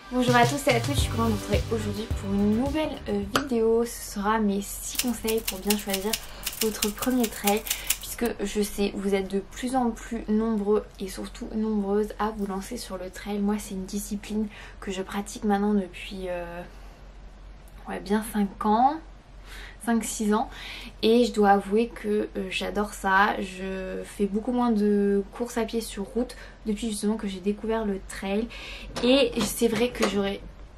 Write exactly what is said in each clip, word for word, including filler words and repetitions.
Bonjour à tous et à toutes, je suis contente de vous retrouver aujourd'hui pour une nouvelle euh, vidéo. Ce sera mes six conseils pour bien choisir votre premier trail, puisque je sais vous êtes de plus en plus nombreux et surtout nombreuses à vous lancer sur le trail. Moi c'est une discipline que je pratique maintenant depuis euh, ouais, bien cinq ans. cinq six ans et je dois avouer que euh, j'adore ça. Je fais beaucoup moins de courses à pied sur route depuis justement que j'ai découvert le trail, et c'est vrai que j'aurais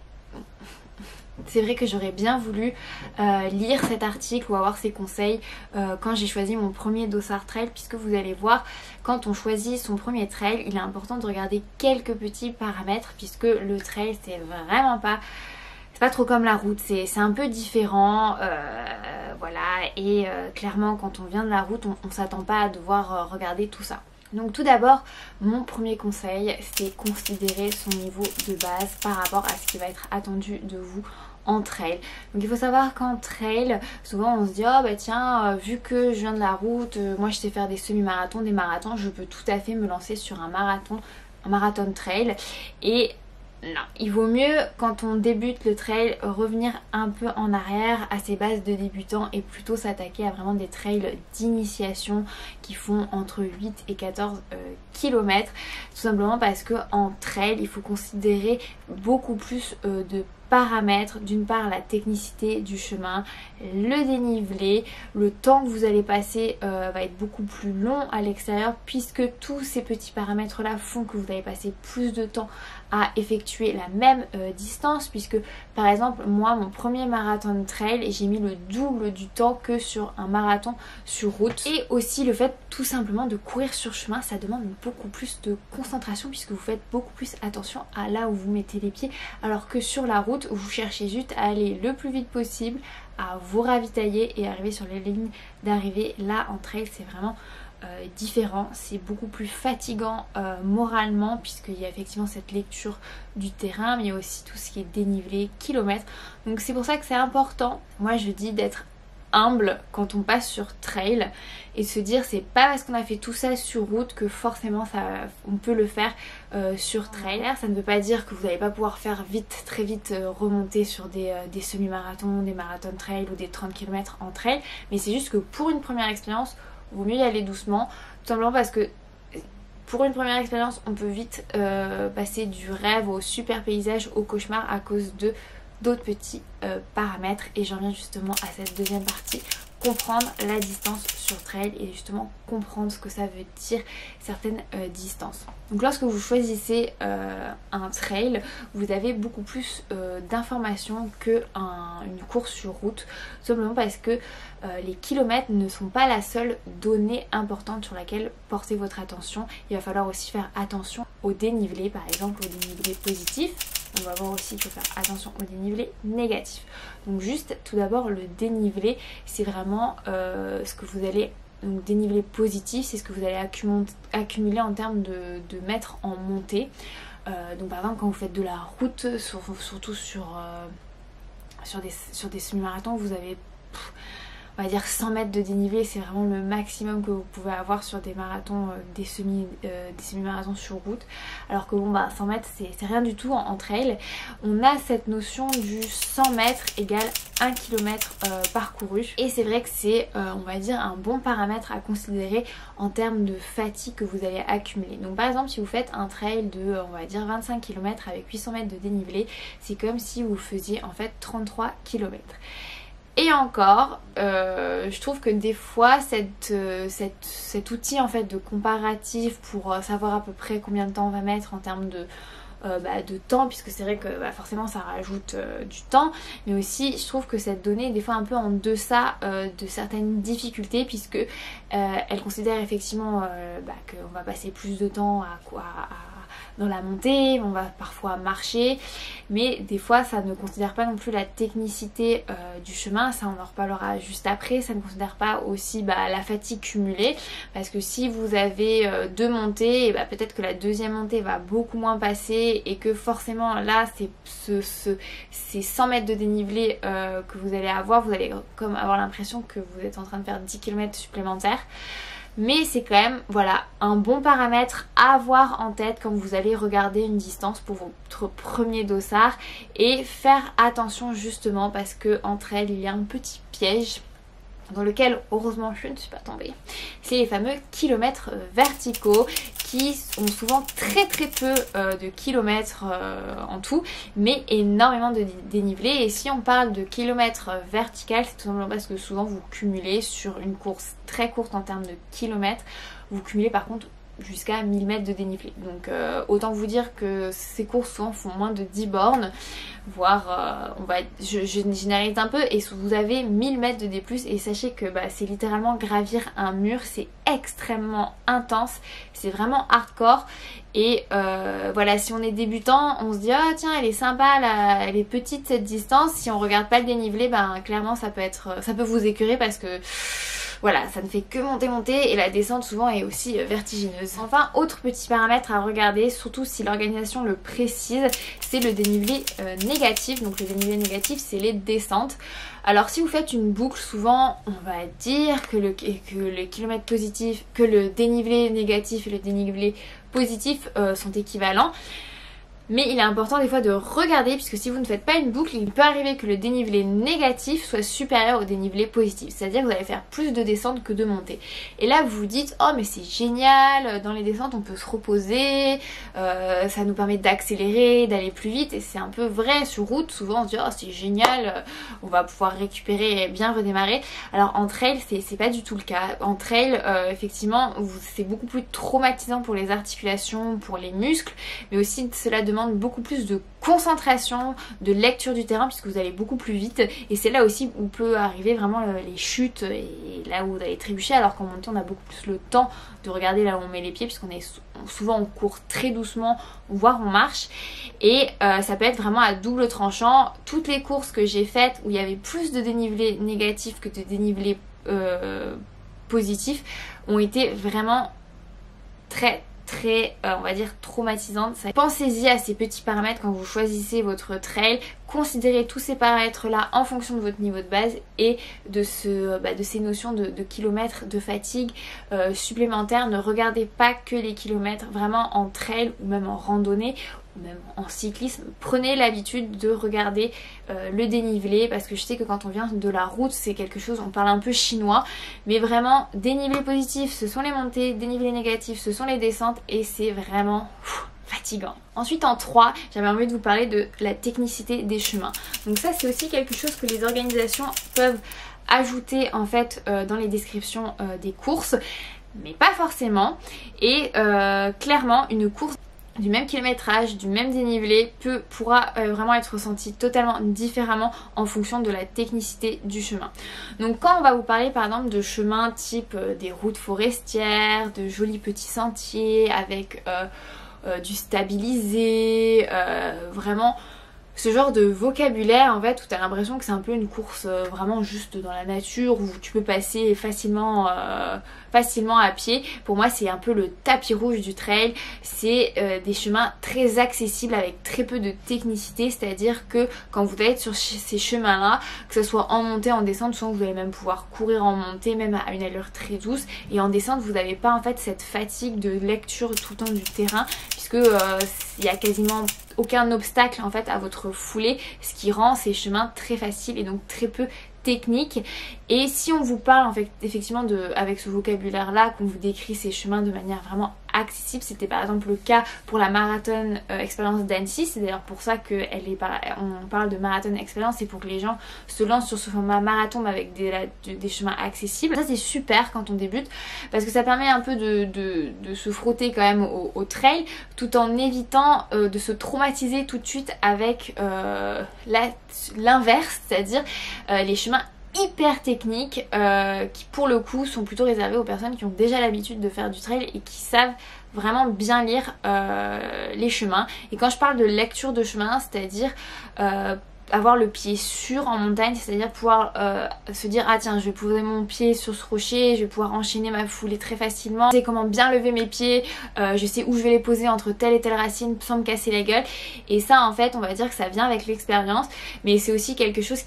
c'est vrai que j'aurais bien voulu euh, lire cet article ou avoir ces conseils euh, quand j'ai choisi mon premier dossard trail, puisque vous allez voir, quand on choisit son premier trail, il est important de regarder quelques petits paramètres, puisque le trail c'est vraiment pas C'est pas trop comme la route, c'est un peu différent, euh, voilà, et euh, clairement quand on vient de la route, on, on s'attend pas à devoir euh, regarder tout ça. Donc tout d'abord, mon premier conseil, c'est considérer son niveau de base par rapport à ce qui va être attendu de vous en trail. Donc il faut savoir qu'en trail, souvent on se dit oh bah tiens, euh, vu que je viens de la route, euh, moi je sais faire des semi-marathons, des marathons, je peux tout à fait me lancer sur un marathon, un marathon trail. Et non, il vaut mieux quand on débute le trail revenir un peu en arrière à ses bases de débutant et plutôt s'attaquer à vraiment des trails d'initiation qui font entre huit et quatorze euh, kilomètres. Tout simplement parce que en trail il faut considérer beaucoup plus euh, de paramètres. D'une part la technicité du chemin, le dénivelé, le temps que vous allez passer euh, va être beaucoup plus long à l'extérieur, puisque tous ces petits paramètres là font que vous allez passer plus de temps à effectuer la même euh, distance, puisque par exemple moi mon premier marathon trail j'ai mis le double du temps que sur un marathon sur route. Et aussi le fait tout simplement de courir sur chemin, ça demande beaucoup plus de concentration puisque vous faites beaucoup plus attention à là où vous mettez les pieds, alors que sur la route vous cherchez juste à aller le plus vite possible, à vous ravitailler et arriver sur les lignes d'arrivée. Là en trail c'est vraiment Euh, différent, c'est beaucoup plus fatigant euh, moralement, puisqu'il y a effectivement cette lecture du terrain, mais il y a aussi tout ce qui est dénivelé, kilomètres. Donc c'est pour ça que c'est important, moi je dis, d'être humble quand on passe sur trail et de se dire c'est pas parce qu'on a fait tout ça sur route que forcément ça, on peut le faire euh, sur trail. Ça ne veut pas dire que vous n'allez pas pouvoir faire vite, très vite euh, remonter sur des, euh, des semi-marathons, des marathons trail ou des trente kilomètres en trail, mais c'est juste que pour une première expérience vaut mieux y aller doucement, tout simplement parce que pour une première expérience on peut vite euh, passer du rêve au super paysage au cauchemar à cause de d'autres petits euh, paramètres. Et j'en viens justement à cette deuxième partie, comprendre la distance sur trail et justement comprendre ce que ça veut dire certaines euh, distances. Donc lorsque vous choisissez euh, un trail, vous avez beaucoup plus euh, d'informations que un, une course sur route, simplement parce que euh, les kilomètres ne sont pas la seule donnée importante sur laquelle porter votre attention. Il va falloir aussi faire attention au dénivelé, par exemple au dénivelé positif. On va voir aussi qu'il faut faire attention au dénivelé négatif. Donc juste tout d'abord le dénivelé, c'est vraiment euh, ce que vous allez, donc dénivelé positif, c'est ce que vous allez accumuler, accumuler en termes de, de mètres en montée. Euh, donc par exemple quand vous faites de la route, sur, surtout sur, euh, sur des, sur des semi-marathons, vous avez pff, on va dire cent mètres de dénivelé, c'est vraiment le maximum que vous pouvez avoir sur des marathons, euh, des semi euh, des semi-marathons sur route. Alors que bon bah cent mètres c'est rien du tout en, en trail. On a cette notion du cent mètres égale un kilomètre euh, parcouru, et c'est vrai que c'est euh, on va dire un bon paramètre à considérer en termes de fatigue que vous allez accumuler. Donc par exemple si vous faites un trail de on va dire vingt-cinq kilomètres avec huit cents mètres de dénivelé, c'est comme si vous faisiez en fait trente-trois kilomètres. Et encore, euh, je trouve que des fois cette, euh, cette, cet outil en fait de comparatif pour euh, savoir à peu près combien de temps on va mettre en termes de, euh, bah, de temps, puisque c'est vrai que bah, forcément ça rajoute euh, du temps, mais aussi je trouve que cette donnée est des fois un peu en deçà euh, de certaines difficultés, puisque euh, elle considère effectivement euh, bah, qu'on va passer plus de temps à quoi à, dans la montée, on va parfois marcher, mais des fois ça ne considère pas non plus la technicité euh, du chemin, ça on en reparlera juste après. Ça ne considère pas aussi bah, la fatigue cumulée, parce que si vous avez euh, deux montées, bah, peut-être que la deuxième montée va beaucoup moins passer et que forcément là c'est ce, ce, ces cent mètres de dénivelé euh, que vous allez avoir, vous allez comme avoir l'impression que vous êtes en train de faire dix kilomètres supplémentaires. mais c'est quand même voilà un bon paramètre à avoir en tête quand vous allez regarder une distance pour votre premier dossard, et faire attention justement parce que entre elles il y a un petit piège dans lequel heureusement je ne suis pas tombée. C'est les fameux kilomètres verticaux qui ont souvent très très peu euh, de kilomètres euh, en tout, mais énormément de dénivelé. Et si on parle de kilomètres vertical, c'est tout simplement parce que souvent vous cumulez sur une course très courte en termes de kilomètres, vous cumulez par contre jusqu'à mille mètres de dénivelé. Donc euh, autant vous dire que ces courses souvent font moins de dix bornes, voire euh, on va, je, je généralise un peu, et vous avez mille mètres de D plus, et sachez que bah, c'est littéralement gravir un mur, c'est extrêmement intense, c'est vraiment hardcore. Et euh, voilà, si on est débutant, on se dit ah tiens elle est sympa là, elle est petite cette distance. Si on regarde pas le dénivelé, ben clairement ça peut être, ça peut vous écœurer parce que voilà, ça ne fait que monter monter et la descente souvent est aussi vertigineuse. Enfin, autre petit paramètre à regarder, surtout si l'organisation le précise, c'est le dénivelé euh, négatif. Donc le dénivelé négatif, c'est les descentes. Alors si vous faites une boucle, souvent on va dire que le, que le kilomètre positif, que le dénivelé négatif et le dénivelé positif euh, sont équivalents. Mais il est important des fois de regarder, puisque si vous ne faites pas une boucle, il peut arriver que le dénivelé négatif soit supérieur au dénivelé positif. C'est-à-dire que vous allez faire plus de descentes que de montées. Et là vous vous dites oh mais c'est génial, dans les descentes on peut se reposer, euh, ça nous permet d'accélérer, d'aller plus vite. Et c'est un peu vrai, sur route souvent on se dit oh c'est génial, on va pouvoir récupérer et bien redémarrer. Alors en trail c'est pas du tout le cas. En trail euh, effectivement c'est beaucoup plus traumatisant pour les articulations, pour les muscles, mais aussi cela demande beaucoup plus de concentration, de lecture du terrain, puisque vous allez beaucoup plus vite, et c'est là aussi où peut arriver vraiment les chutes et là où vous allez trébucher, alors qu'en montée on a beaucoup plus le temps de regarder là où on met les pieds, puisqu'on est souvent on court très doucement, voire on marche, et euh, ça peut être vraiment à double tranchant. Toutes les courses que j'ai faites où il y avait plus de dénivelé négatif que de dénivelé euh, positif ont été vraiment très très euh, on va dire traumatisante. Pensez-y à ces petits paramètres quand vous choisissez votre trail, considérez tous ces paramètres là en fonction de votre niveau de base et de, ce, bah, de ces notions de, de kilomètres, de fatigue euh, supplémentaires. Ne regardez pas que les kilomètres, vraiment en trail ou même en randonnée ou même en cyclisme, prenez l'habitude de regarder euh, le dénivelé, parce que je sais que quand on vient de la route c'est quelque chose, on parle un peu chinois, mais vraiment dénivelé positif ce sont les montées, dénivelé négatif ce sont les descentes, et c'est vraiment pff, fatigant. Ensuite en trois, j'avais envie de vous parler de la technicité des chemins. Donc ça c'est aussi quelque chose que les organisations peuvent ajouter en fait euh, dans les descriptions euh, des courses, mais pas forcément. Et euh, clairement une course du même kilométrage, du même dénivelé peut, pourra euh, vraiment être ressenti totalement différemment en fonction de la technicité du chemin. Donc quand on va vous parler par exemple de chemins type euh, des routes forestières, de jolis petits sentiers avec euh, euh, du stabilisé, euh, vraiment ce genre de vocabulaire en fait où tu as l'impression que c'est un peu une course euh, vraiment juste dans la nature où tu peux passer facilement euh, facilement à pied. Pour moi c'est un peu le tapis rouge du trail, c'est euh, des chemins très accessibles avec très peu de technicité, c'est à dire que quand vous allez être sur ces chemins là, que ce soit en montée, en descente, souvent vous allez même pouvoir courir en montée même à une allure très douce, et en descente vous n'avez pas en fait cette fatigue de lecture tout le temps du terrain, puisque euh, il y a quasiment aucun obstacle en fait à votre foulée, ce qui rend ces chemins très faciles et donc très peu techniques. Et si on vous parle en fait effectivement de, avec ce vocabulaire là, qu'on vous décrit ces chemins de manière vraiment accessible, c'était par exemple le cas pour la marathon euh, expérience d'Annecy, c'est d'ailleurs pour ça que elle est par... on parle de marathon expérience, c'est pour que les gens se lancent sur ce format marathon mais avec des, la, de, des chemins accessibles. Ça c'est super quand on débute parce que ça permet un peu de, de, de se frotter quand même au, au trail tout en évitant euh, de se traumatiser tout de suite avec euh, l'inverse, c'est-à-dire euh, les chemins hyper techniques euh, qui pour le coup sont plutôt réservés aux personnes qui ont déjà l'habitude de faire du trail et qui savent vraiment bien lire euh, les chemins. Et quand je parle de lecture de chemin, c'est-à-dire euh, avoir le pied sûr en montagne, c'est-à-dire pouvoir euh, se dire ah tiens je vais poser mon pied sur ce rocher, je vais pouvoir enchaîner ma foulée très facilement, je sais comment bien lever mes pieds, euh, je sais où je vais les poser entre telle et telle racine sans me casser la gueule. Et ça en fait on va dire que ça vient avec l'expérience, mais c'est aussi quelque chose qui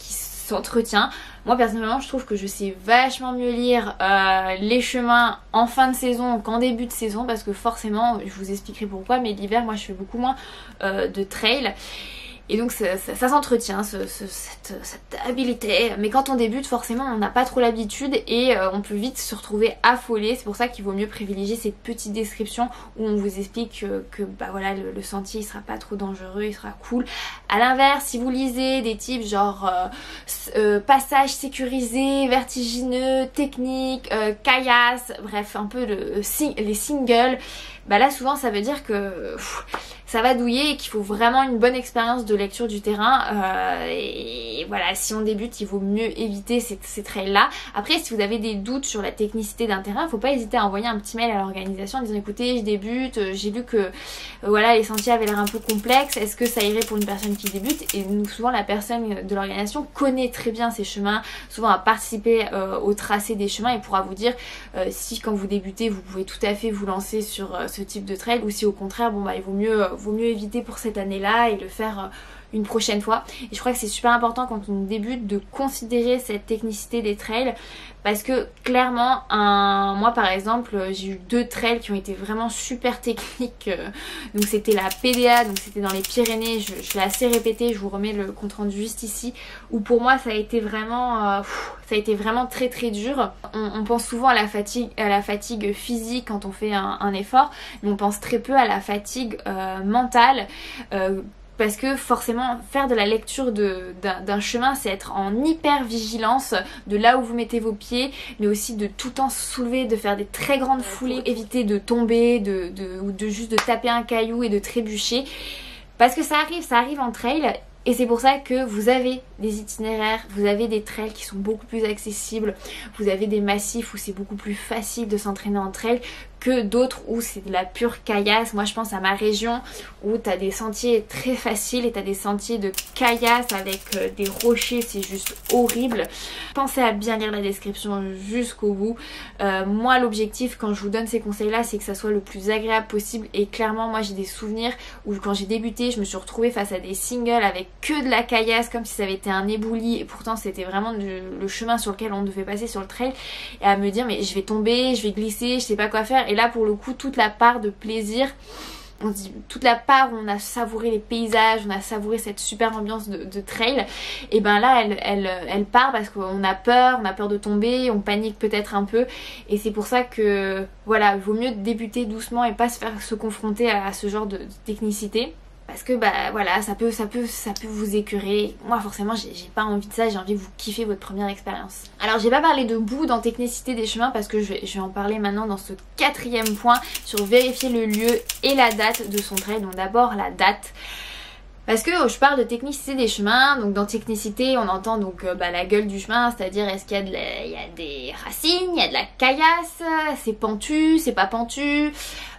s'entretient. Moi personnellement je trouve que je sais vachement mieux lire euh, les chemins en fin de saison qu'en début de saison, parce que forcément, je vous expliquerai pourquoi, mais l'hiver moi je fais beaucoup moins euh, de trail. Et donc ça, ça, ça s'entretient, ce, ce, cette, cette habileté. Mais quand on débute, forcément, on n'a pas trop l'habitude et euh, on peut vite se retrouver affolé. C'est pour ça qu'il vaut mieux privilégier cette petite description où on vous explique que, que bah voilà, le, le sentier il sera pas trop dangereux, il sera cool. À l'inverse, si vous lisez des types genre euh, euh, passage sécurisé, vertigineux, technique, euh, caillasse, bref, un peu le, les singles, bah là souvent ça veut dire que pff, ça va douiller et qu'il faut vraiment une bonne expérience de lecture du terrain euh, et voilà, si on débute il vaut mieux éviter ces, ces trails là. Après si vous avez des doutes sur la technicité d'un terrain, faut pas hésiter à envoyer un petit mail à l'organisation en disant écoutez je débute, j'ai lu que euh, voilà les sentiers avaient l'air un peu complexes, est-ce que ça irait pour une personne qui débute? Et nous, souvent la personne de l'organisation connaît très bien ces chemins, souvent a participé euh, au tracé des chemins et pourra vous dire euh, si quand vous débutez vous pouvez tout à fait vous lancer sur euh, ce type de trail ou si au contraire bon bah il vaut mieux, euh, vaut mieux éviter pour cette année là et le faire euh, une prochaine fois. Et je crois que c'est super important quand on débute de considérer cette technicité des trails, parce que clairement un... moi par exemple j'ai eu deux trails qui ont été vraiment super techniques. Donc c'était la P D A, donc c'était dans les Pyrénées, je, je l'ai assez répété, je vous remets le compte rendu juste ici, où pour moi ça a été vraiment euh, pff, ça a été vraiment très très dur. On, on pense souvent à la fatigue, à la fatigue physique quand on fait un, un effort, mais on pense très peu à la fatigue euh, mentale. Euh, Parce que forcément faire de la lecture d'un d'un chemin c'est être en hyper vigilance de là où vous mettez vos pieds, mais aussi de tout le temps se soulever, de faire des très grandes foulées, éviter de tomber de, de, ou de juste de taper un caillou et de trébucher. Parce que ça arrive, ça arrive en trail. Et c'est pour ça que vous avez des itinéraires, vous avez des trails qui sont beaucoup plus accessibles, vous avez des massifs où c'est beaucoup plus facile de s'entraîner en trail que d'autres où c'est de la pure caillasse. Moi je pense à ma région où tu as des sentiers très faciles et tu as des sentiers de caillasse avec euh, des rochers, c'est juste horrible. Pensez à bien lire la description jusqu'au bout. Euh, moi l'objectif quand je vous donne ces conseils là c'est que ça soit le plus agréable possible, et clairement moi j'ai des souvenirs où quand j'ai débuté je me suis retrouvée face à des singles avec que de la caillasse comme si ça avait été un éboulis, et pourtant c'était vraiment du, le chemin sur lequel on devait passer sur le trail, et à me dire mais je vais tomber, je vais glisser, je sais pas quoi faire. Et là pour le coup toute la part de plaisir, on dit toute la part où on a savouré les paysages, on a savouré cette super ambiance de, de trail, et ben là elle, elle, elle part parce qu'on a peur, on a peur de tomber, on panique peut-être un peu, et c'est pour ça que voilà, il vaut mieux débuter doucement et pas se faire se confronter à, à ce genre de, de technicité. Parce que bah voilà, ça peut, ça peut, ça peut vous écœurer. Moi forcément j'ai pas envie de ça, j'ai envie que vous kiffez votre première expérience. Alors j'ai pas parlé de bout dans technicité des chemins parce que je vais, je vais en parler maintenant dans ce quatrième point sur vérifier le lieu et la date de son trail. Donc d'abord la date. Parce que je parle de technicité des chemins, donc dans technicité on entend donc euh, bah, la gueule du chemin, c'est-à-dire est-ce qu'il y a, de la, il y a des racines, il y a de la caillasse, c'est pentu, c'est pas pentu,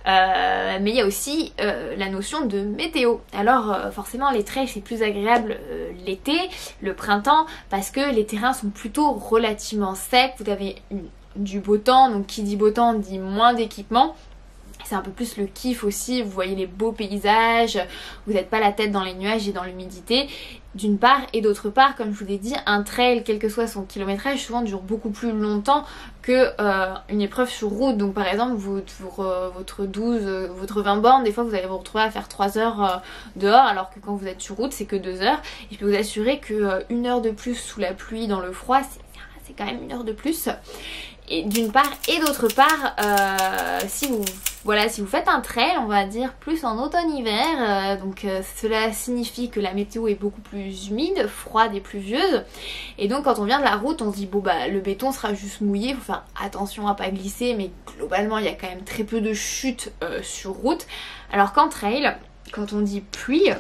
euh, mais il y a aussi euh, la notion de météo. Alors euh, forcément les trails c'est plus agréable euh, l'été, le printemps, parce que les terrains sont plutôt relativement secs, vous avez une, du beau temps, donc qui dit beau temps dit moins d'équipement. C'est un peu plus le kiff aussi, vous voyez les beaux paysages, vous n'êtes pas la tête dans les nuages et dans l'humidité d'une part, et d'autre part comme je vous l'ai dit, un trail quel que soit son kilométrage souvent dure beaucoup plus longtemps que euh, une épreuve sur route. Donc par exemple vous, vous, euh, votre douze, euh, votre vingt bornes, des fois vous allez vous retrouver à faire trois heures euh, dehors, alors que quand vous êtes sur route c'est que deux heures, et je peux vous assurer que euh, une heure de plus sous la pluie dans le froid c'est quand même une heure de plus. Et d'une part, et d'autre part, euh, si vous voilà, si vous faites un trail, on va dire plus en automne-hiver, euh, donc euh, cela signifie que la météo est beaucoup plus humide, froide et pluvieuse. Et donc quand on vient de la route, on se dit bon bah le béton sera juste mouillé, il faut faire attention à pas glisser, mais globalement il y a quand même très peu de chutes euh, sur route. Alors qu'en trail, quand on dit pluie,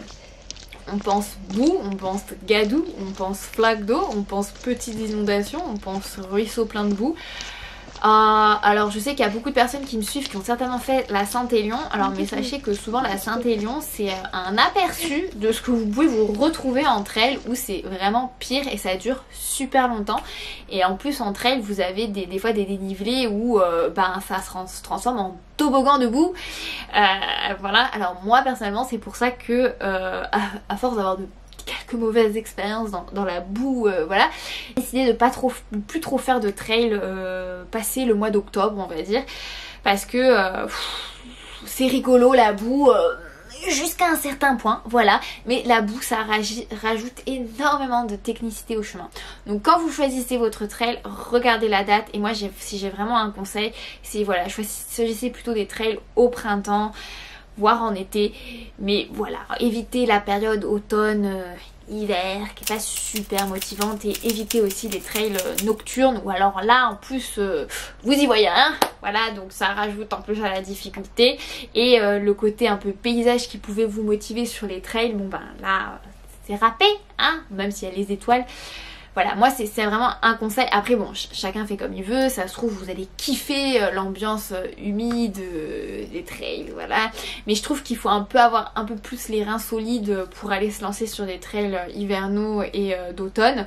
on pense boue, on pense gadou, on pense flaque d'eau, on pense petites inondations, on pense ruisseau plein de boue. Euh, alors je sais qu'il y a beaucoup de personnes qui me suivent qui ont certainement fait la Saint-Élion. Alors mais sachez que souvent la Saint-Élion c'est un aperçu de ce que vous pouvez vous retrouver en trail, où c'est vraiment pire et ça dure super longtemps. Et en plus en trail vous avez des, des fois des dénivelés où euh, ben, ça se, se transforme en toboggan de boue. Euh, voilà, alors moi personnellement c'est pour ça que euh, à, à force d'avoir de quelques mauvaises expériences dans, dans la boue, euh, voilà. J'ai décidé de pas trop, plus trop faire de trail euh, passer le mois d'octobre, on va dire, parce que euh, c'est rigolo la boue. Euh, jusqu'à un certain point, voilà, mais la boue ça rajoute énormément de technicité au chemin. Donc quand vous choisissez votre trail, regardez la date, et moi si j'ai vraiment un conseil, c'est voilà, choisissez plutôt des trails au printemps, voire en été, mais voilà, évitez la période automne, euh, hiver, qui est pas super motivante, et évitez aussi les trails nocturnes, ou alors là en plus euh, vous y voyez rien, voilà, donc ça rajoute en plus à la difficulté, et euh, le côté un peu paysage qui pouvait vous motiver sur les trails, bon ben là c'est râpé, hein, même s'il y a les étoiles. Voilà, moi c'est vraiment un conseil. Après bon, ch chacun fait comme il veut, ça se trouve vous allez kiffer euh, l'ambiance euh, humide euh, des trails, voilà. Mais je trouve qu'il faut un peu avoir un peu plus les reins solides pour aller se lancer sur des trails euh, hivernaux et euh, d'automne.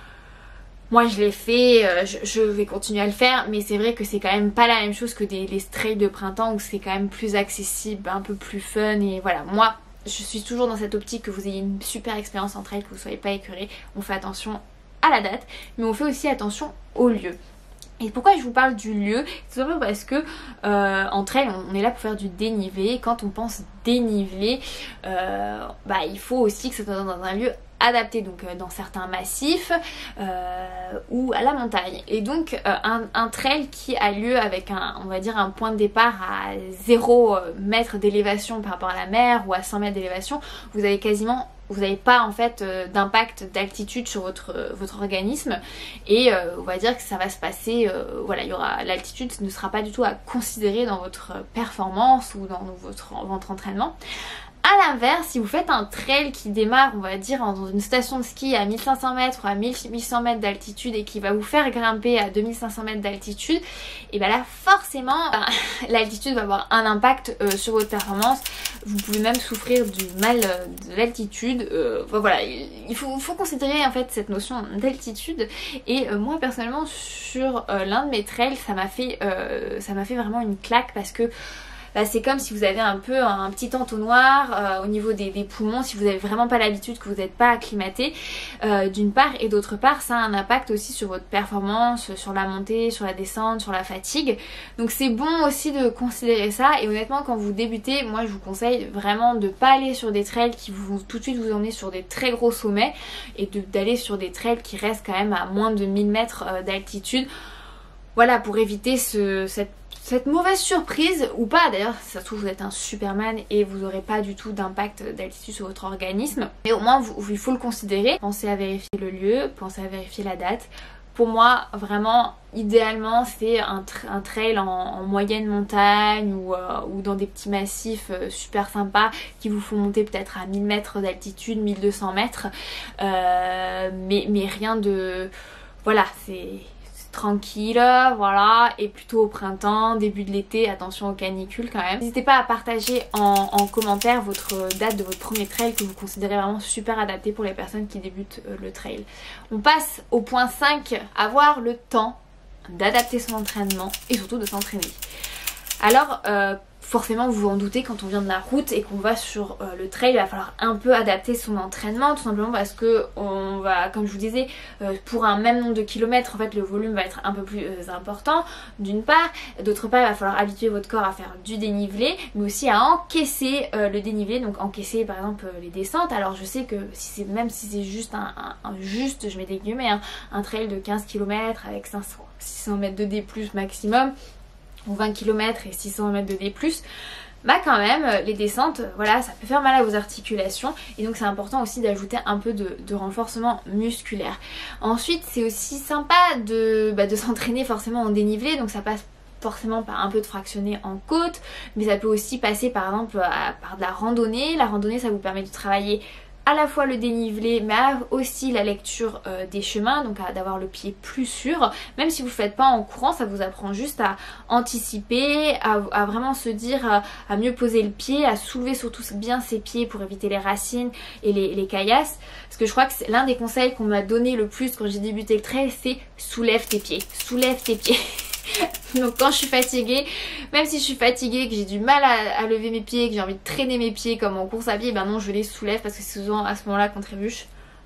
Moi je l'ai fait, euh, je, je vais continuer à le faire, mais c'est vrai que c'est quand même pas la même chose que des les trails de printemps où c'est quand même plus accessible, un peu plus fun, et voilà, moi je suis toujours dans cette optique que vous ayez une super expérience en trail, que vous soyez pas écœurés, on fait attention à la date, mais on fait aussi attention au lieu. Et pourquoi je vous parle du lieu? Tout simplement parce que euh, en trail on est là pour faire du dénivelé. Quand on pense dénivelé, euh, bah, il faut aussi que ça soit dans un lieu adapté, donc euh, dans certains massifs euh, ou à la montagne. Et donc euh, un, un trail qui a lieu avec un, on va dire un point de départ à zéro mètre d'élévation par rapport à la mer, ou à cent mètres d'élévation, vous avez quasiment vous n'avez pas en fait euh, d'impact d'altitude sur votre, euh, votre organisme, et euh, on va dire que ça va se passer, euh, voilà, il y aura l'altitude ne sera pas du tout à considérer dans votre performance ou dans votre, votre entraînement. A l'inverse, si vous faites un trail qui démarre, on va dire, dans une station de ski à mille cinq cents mètres ou à mille huit cents mètres d'altitude, et qui va vous faire grimper à deux mille cinq cents mètres d'altitude, et bien là forcément ben, l'altitude va avoir un impact euh, sur votre performance. Vous pouvez même souffrir du mal euh, de l'altitude. Euh, enfin, voilà, il faut, faut considérer en fait cette notion d'altitude. Et euh, moi personnellement sur euh, l'un de mes trails, ça m'a fait, euh, ça m'a fait vraiment une claque, parce que bah, c'est comme si vous avez un peu un petit entonnoir euh, au niveau des, des poumons, si vous n'avez vraiment pas l'habitude, que vous n'êtes pas acclimaté, euh, d'une part, et d'autre part ça a un impact aussi sur votre performance, sur la montée, sur la descente, sur la fatigue. Donc c'est bon aussi de considérer ça, et honnêtement quand vous débutez, moi je vous conseille vraiment de pas aller sur des trails qui vont tout de suite vous emmener sur des très gros sommets, et d'aller sur des trails qui restent quand même à moins de mille mètres euh, d'altitude. Voilà, pour éviter ce, cette Cette mauvaise surprise, ou pas d'ailleurs, ça se trouve vous êtes un Superman et vous n'aurez pas du tout d'impact d'altitude sur votre organisme. Mais au moins vous, il faut le considérer. Pensez à vérifier le lieu, pensez à vérifier la date. Pour moi vraiment idéalement c'est un, tra un trail en, en moyenne montagne, ou, euh, ou dans des petits massifs euh, super sympas qui vous font monter peut-être à mille mètres d'altitude, mille deux cents mètres. Euh, mais, mais rien de... Voilà, c'est... tranquille, voilà, et plutôt au printemps, début de l'été, attention aux canicules quand même. N'hésitez pas à partager en, en commentaire votre date de votre premier trail que vous considérez vraiment super adapté pour les personnes qui débutent euh, le trail. On passe au point cinq, avoir le temps d'adapter son entraînement et surtout de s'entraîner. Alors, euh, forcément vous vous en doutez, quand on vient de la route et qu'on va sur euh, le trail, il va falloir un peu adapter son entraînement, tout simplement parce que on va, comme je vous disais, euh, pour un même nombre de kilomètres, en fait le volume va être un peu plus euh, important, d'une part. D'autre part, il va falloir habituer votre corps à faire du dénivelé, mais aussi à encaisser euh, le dénivelé, donc encaisser par exemple euh, les descentes. Alors je sais que si c'est même si c'est juste un, un, un juste, je mets des guillemets, hein, un trail de quinze kilomètres avec cinq cents, six cents mètres de D plus maximum, ou vingt kilomètres et six cents mètres de D plus, bah quand même les descentes, voilà, ça peut faire mal à vos articulations, et donc c'est important aussi d'ajouter un peu de, de renforcement musculaire. Ensuite c'est aussi sympa de, bah, de s'entraîner forcément en dénivelé, donc ça passe forcément par un peu de fractionné en côte, mais ça peut aussi passer par exemple à, par de la randonnée. La randonnée ça vous permet de travailler à la fois le dénivelé, mais aussi la lecture euh, des chemins, donc d'avoir le pied plus sûr. Même si vous ne faites pas en courant, ça vous apprend juste à anticiper, à, à vraiment se dire, à, à mieux poser le pied, à soulever surtout bien ses pieds pour éviter les racines et les, les caillasses. Parce que je crois que c'est l'un des conseils qu'on m'a donné le plus quand j'ai débuté le trail, c'est soulève tes pieds, soulève tes pieds. Donc quand je suis fatiguée, même si je suis fatiguée, que j'ai du mal à, à lever mes pieds, que j'ai envie de traîner mes pieds comme en course à pied, ben non, je les soulève parce que c'est souvent à ce moment-là qu'on trébuche.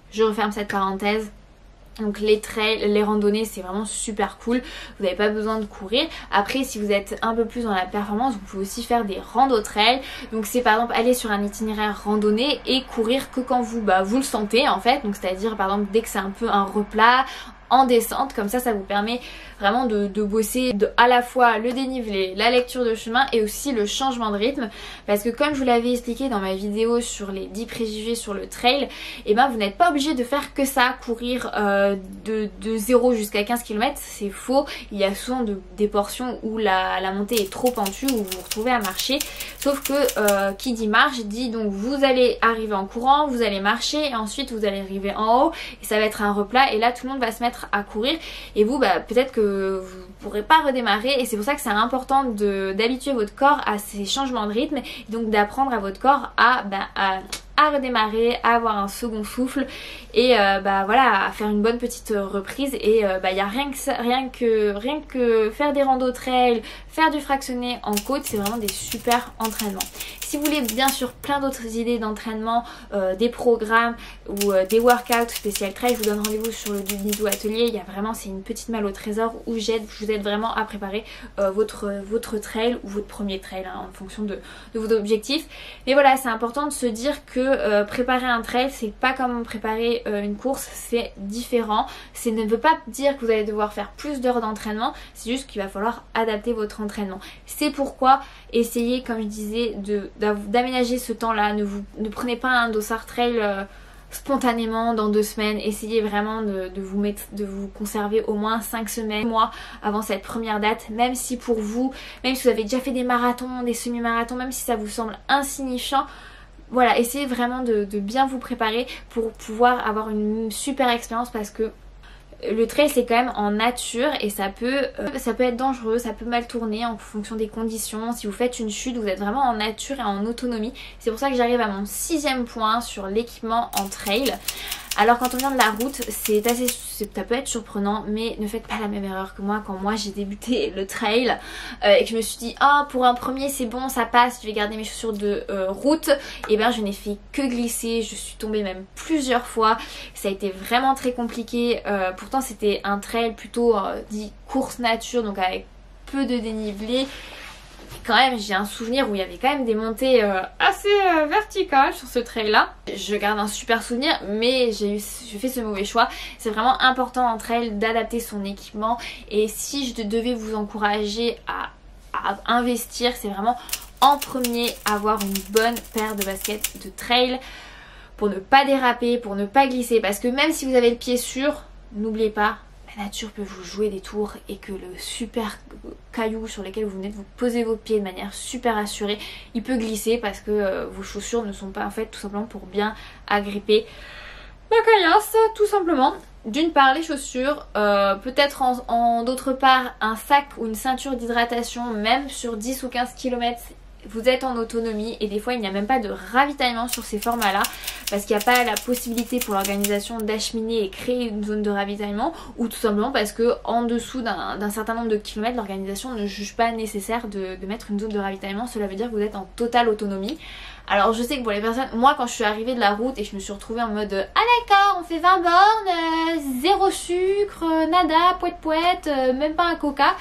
Je referme cette parenthèse. Donc les trails, les randonnées, c'est vraiment super cool. Vous n'avez pas besoin de courir. Après, si vous êtes un peu plus dans la performance, vous pouvez aussi faire des rando trails. Donc c'est par exemple aller sur un itinéraire randonnée et courir que quand vous, bah, vous le sentez en fait. Donc c'est-à-dire par exemple dès que c'est un peu un replat, en descente, comme ça ça vous permet vraiment de, de bosser de, à la fois le dénivelé, la lecture de chemin et aussi le changement de rythme, parce que comme je vous l'avais expliqué dans ma vidéo sur les dix préjugés sur le trail, et ben vous n'êtes pas obligé de faire que ça, courir euh, de, de zéro jusqu'à quinze kilomètres, c'est faux. Il y a souvent de, des portions où la, la montée est trop pentue, où vous vous retrouvez à marcher, sauf que euh, qui dit marche dit donc vous allez arriver en courant, vous allez marcher et ensuite vous allez arriver en haut et ça va être un replat et là tout le monde va se mettre à courir et vous bah peut-être que vous pourrez pas redémarrer, et c'est pour ça que c'est important d'habituer votre corps à ces changements de rythme et donc d'apprendre à votre corps à, bah, à, à redémarrer, à avoir un second souffle et euh, bah voilà, à faire une bonne petite reprise. Et euh, bah il y a rien que ça, rien que rien que faire des randos trail, faire du fractionné en côte, c'est vraiment des super entraînements. Si vous voulez bien sûr plein d'autres idées d'entraînement, euh, des programmes ou euh, des workouts spécial trail, je vous donne rendez-vous sur le Nido Atelier. Il y a vraiment, c'est une petite malle au trésor où j'aide, je vous aide vraiment à préparer euh, votre, votre trail ou votre premier trail hein, en fonction de, de vos objectifs. Mais voilà, c'est important de se dire que euh, préparer un trail, c'est pas comme préparer euh, une course, c'est différent. Ça ne veut pas dire que vous allez devoir faire plus d'heures d'entraînement, c'est juste qu'il va falloir adapter votre entraînement. C'est pourquoi essayez, comme je disais, de d'aménager ce temps-là. Ne, vous, ne prenez pas un dossard trail euh, spontanément dans deux semaines. Essayez vraiment de, de, vous mettre, de vous conserver au moins cinq semaines, mois avant cette première date. Même si pour vous, même si vous avez déjà fait des marathons, des semi-marathons, même si ça vous semble insignifiant, voilà, essayez vraiment de, de bien vous préparer pour pouvoir avoir une super expérience, parce que le trail c'est quand même en nature et ça peut, euh, ça peut être dangereux, ça peut mal tourner en fonction des conditions. Si vous faites une chute, vous êtes vraiment en nature et en autonomie. C'est pour ça que j'arrive à mon sixième point sur l'équipement en trail. Alors quand on vient de la route, c'est assez, ça peut être surprenant, mais ne faites pas la même erreur que moi quand moi j'ai débuté le trail euh, et que je me suis dit ah oh, pour un premier c'est bon, ça passe, je vais garder mes chaussures de euh, route. Et bien je n'ai fait que glisser, je suis tombée même plusieurs fois, ça a été vraiment très compliqué. Euh, pourtant c'était un trail plutôt euh, dit course nature, donc avec peu de dénivelé. Quand même j'ai un souvenir où il y avait quand même des montées euh, assez euh, verticales sur ce trail là. Je garde un super souvenir, mais j'ai eu j'ai fait ce mauvais choix. C'est vraiment important en trail d'adapter son équipement, et si je devais vous encourager à, à investir, c'est vraiment en premier avoir une bonne paire de baskets de trail pour ne pas déraper, pour ne pas glisser, parce que même si vous avez le pied sûr, n'oubliez pas, la nature peut vous jouer des tours et que le super caillou sur lequel vous venez de vous poser vos pieds de manière super assurée, il peut glisser parce que euh, vos chaussures ne sont pas en fait tout simplement pour bien agripper la caillasse, tout simplement. D'une part les chaussures, euh, peut-être en, en d'autre part un sac ou une ceinture d'hydratation, même sur dix ou quinze kilomètres. Vous êtes en autonomie et des fois il n'y a même pas de ravitaillement sur ces formats là, parce qu'il n'y a pas la possibilité pour l'organisation d'acheminer et créer une zone de ravitaillement, ou tout simplement parce que en dessous d'un certain nombre de kilomètres l'organisation ne juge pas nécessaire de, de mettre une zone de ravitaillement. Cela veut dire que vous êtes en totale autonomie. Alors je sais que pour les personnes, moi quand je suis arrivée de la route et je me suis retrouvée en mode ah d'accord on fait vingt bornes, euh, zéro sucre, euh, nada, poète poète, euh, même pas un coca,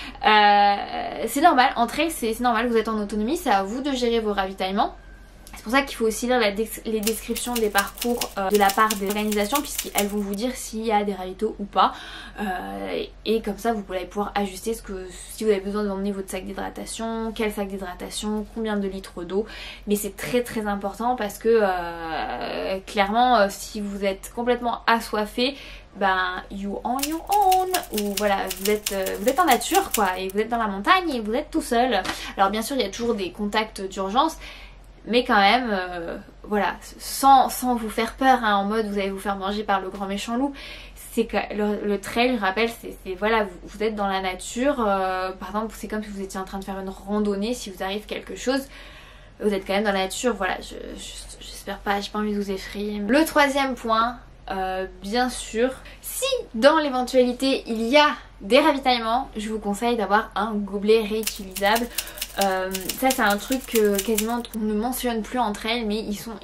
euh, c'est normal, en trail c'est normal, vous êtes en autonomie, c'est à vous de gérer vos ravitaillements. C'est pour ça qu'il faut aussi lire la les descriptions des parcours euh, de la part des organisations, puisqu'elles vont vous dire s'il y a des ravitaux ou pas, euh, et comme ça vous allez pouvoir ajuster ce que, si vous avez besoin d'emmener votre sac d'hydratation, quel sac d'hydratation, combien de litres d'eau. Mais c'est très très important parce que euh, clairement euh, si vous êtes complètement assoiffé, ben you on your own, ou voilà vous êtes, euh, vous êtes en nature quoi, et vous êtes dans la montagne et vous êtes tout seul. Alors bien sûr il y a toujours des contacts d'urgence, mais quand même, euh, voilà, sans, sans vous faire peur, hein, en mode vous allez vous faire manger par le grand méchant loup. C'est que le, le trail, je rappelle, c'est voilà, vous, vous êtes dans la nature. Euh, par exemple, c'est comme si vous étiez en train de faire une randonnée. Si vous arrive quelque chose, vous êtes quand même dans la nature. Voilà, je, je, j'espère pas, j'ai pas envie de vous effrayer. Le troisième point, euh, bien sûr, si dans l'éventualité il y a des ravitaillements, je vous conseille d'avoir un gobelet réutilisable. Euh, ça c'est un truc que quasiment on ne mentionne plus entre elles, mais ils sont, ils,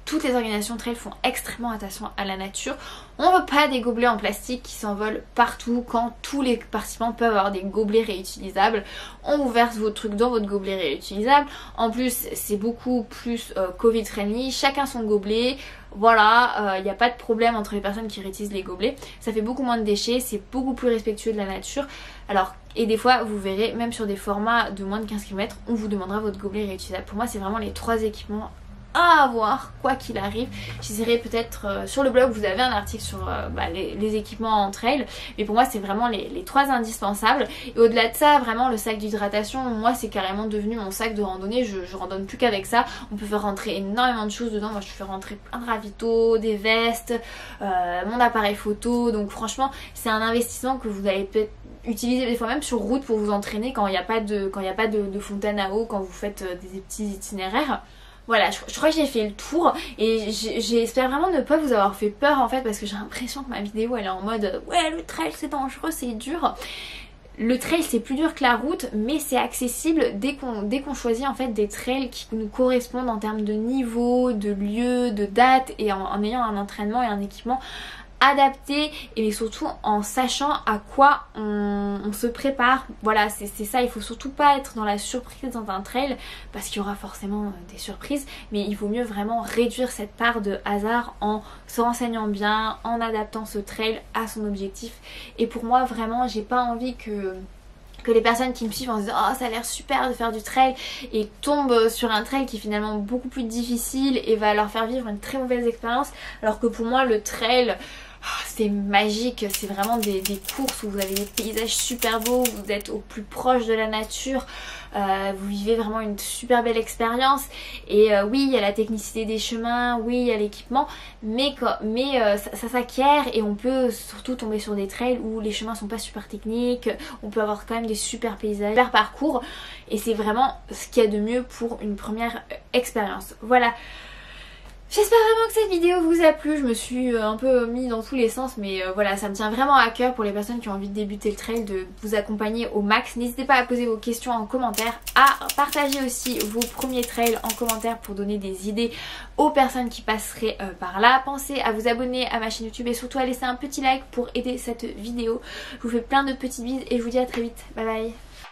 toutes les organisations trail font extrêmement attention à la nature. On veut pas des gobelets en plastique qui s'envolent partout quand tous les participants peuvent avoir des gobelets réutilisables. On vous verse vos trucs dans votre gobelet réutilisable. En plus, c'est beaucoup plus euh, Covid friendly. Chacun son gobelet. Voilà, il euh, n'y a pas de problème entre les personnes qui réutilisent les gobelets. Ça fait beaucoup moins de déchets, c'est beaucoup plus respectueux de la nature. Alors, et des fois, vous verrez, même sur des formats de moins de quinze kilomètres, on vous demandera votre gobelet réutilisable. Pour moi, c'est vraiment les trois équipements à avoir quoi qu'il arrive. J'essaierai peut-être euh, sur le blog, vous avez un article sur euh, bah, les, les équipements en trail, mais pour moi c'est vraiment les, les trois indispensables. Et au-delà de ça, vraiment le sac d'hydratation, moi c'est carrément devenu mon sac de randonnée. Je, je randonne plus qu'avec ça. On peut faire rentrer énormément de choses dedans. Moi je fais rentrer plein de ravitaux, des vestes, euh, mon appareil photo. Donc franchement c'est un investissement que vous allez peut-être utiliser des fois même sur route pour vous entraîner quand il n'y a pas de, quand il n'y a pas de, de fontaine à eau, quand vous faites euh, des petits itinéraires. Voilà, je, je crois que j'ai fait le tour et j'espère vraiment ne pas vous avoir fait peur en fait, parce que j'ai l'impression que ma vidéo elle est en mode ouais le trail c'est dangereux, c'est dur. Le trail c'est plus dur que la route, mais c'est accessible dès qu'on dès qu'on choisit en fait des trails qui nous correspondent en termes de niveau, de lieu, de date, et en, en ayant un entraînement et un équipement adapté, et surtout en sachant à quoi on, on se prépare. Voilà, c'est ça, il faut surtout pas être dans la surprise dans un trail, parce qu'il y aura forcément des surprises, mais il vaut mieux vraiment réduire cette part de hasard en se renseignant bien, en adaptant ce trail à son objectif. Et pour moi vraiment j'ai pas envie que que les personnes qui me suivent en se disant oh ça a l'air super de faire du trail et tombent sur un trail qui est finalement beaucoup plus difficile et va leur faire vivre une très mauvaise expérience, alors que pour moi le trail c'est magique, c'est vraiment des, des courses où vous avez des paysages super beaux, vous êtes au plus proche de la nature, euh, vous vivez vraiment une super belle expérience. Et euh, oui il y a la technicité des chemins, oui il y a l'équipement, mais, mais euh, ça, ça s'acquiert, et on peut surtout tomber sur des trails où les chemins sont pas super techniques, on peut avoir quand même des super paysages, super parcours, et c'est vraiment ce qu'il y a de mieux pour une première expérience. Voilà. J'espère vraiment que cette vidéo vous a plu. Je me suis un peu mis dans tous les sens, mais euh, voilà, ça me tient vraiment à cœur pour les personnes qui ont envie de débuter le trail, de vous accompagner au max. N'hésitez pas à poser vos questions en commentaire, à partager aussi vos premiers trails en commentaire pour donner des idées aux personnes qui passeraient euh, par là. Pensez à vous abonner à ma chaîne YouTube et surtout à laisser un petit like pour aider cette vidéo. Je vous fais plein de petites bises et je vous dis à très vite. Bye bye.